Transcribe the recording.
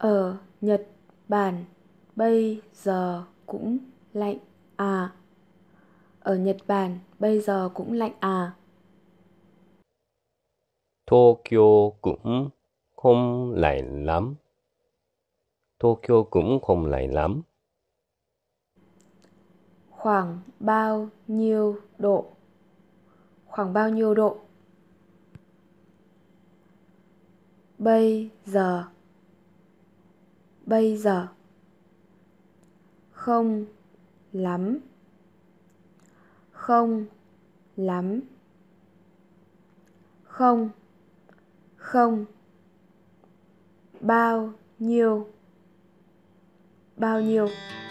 Ở Nhật Bản bây giờ cũng lạnh à? Ở Nhật Bản bây giờ cũng lạnh à? Tokyo cũng không lạnh lắm. Tokyo cũng không lạnh lắm. Khoảng bao nhiêu độ? Khoảng bao nhiêu độ? Bây giờ. Bây giờ. Không lắm. Không lắm. Không. Không. Bao nhiêu? Bao nhiêu?